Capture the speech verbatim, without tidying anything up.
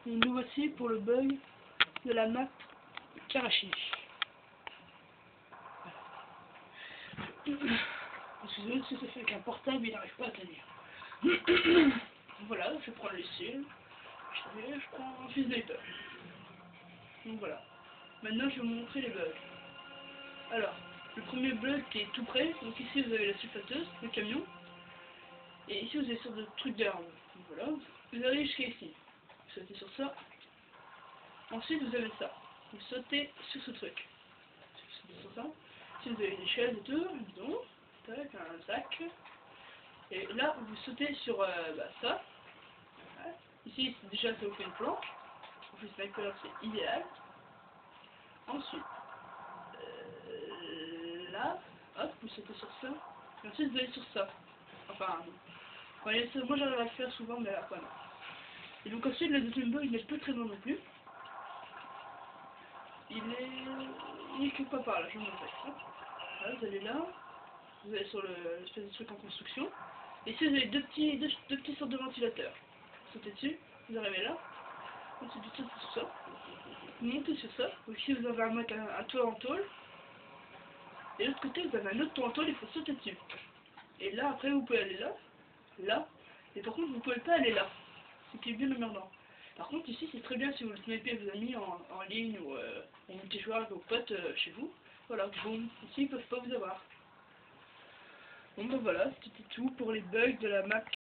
Et nous voici pour le bug de la map Karachi. Excusez-moi, si ça fait qu'un portable il n'arrive pas à tenir. Voilà, je prends le logiciel, je, je prends un fils d'Apple. Donc voilà. Maintenant je vais vous montrer les bugs. Alors, le premier bug qui est tout près, donc ici vous avez la sulfateuse, le camion, et ici vous avez sur de trucs d'armes. Donc voilà, vous arrivez jusqu'à ici. Vous sautez sur ça. Ensuite vous avez ça. Vous sautez sur ce truc. Vous sautez sur ça. Ici vous avez des chaises et tout, un bidon, tac, un sac. Et là vous sautez sur euh, bah, ça. Voilà. Ici déjà ça vous fait une planche. En plus sniper c'est idéal. Ensuite, euh, là, hop, vous sautez sur ça. Et ensuite vous allez sur ça. Enfin, ouais, moi j'arrive à le faire souvent, mais après non. Et donc ensuite le deuxième bug il n'est pas très loin non plus. Il est... il est quelque part par là, je vous montre. Voilà, vous allez là, vous allez sur l'espèce de truc en construction. Et ici vous avez deux petits, deux, deux petits sortes de ventilateurs. Vous sautez dessus, vous arrivez là, ensuite vous sautez sur ça, vous montez sur ça. Donc ici vous avez un, un, un toit en tôle. Et de l'autre côté vous avez un autre toit en tôle, il faut sauter dessus. Et là après vous pouvez aller là, là, et par contre vous pouvez pas aller là. Ce qui est bien emmerdant. Par contre ici c'est très bien si vous le snipez vos amis en, en ligne ou euh, en multijoueur avec vos potes euh, chez vous. Voilà, boum, ici ils peuvent pas vous avoir. Bon ben voilà, c'était tout pour les bugs de la map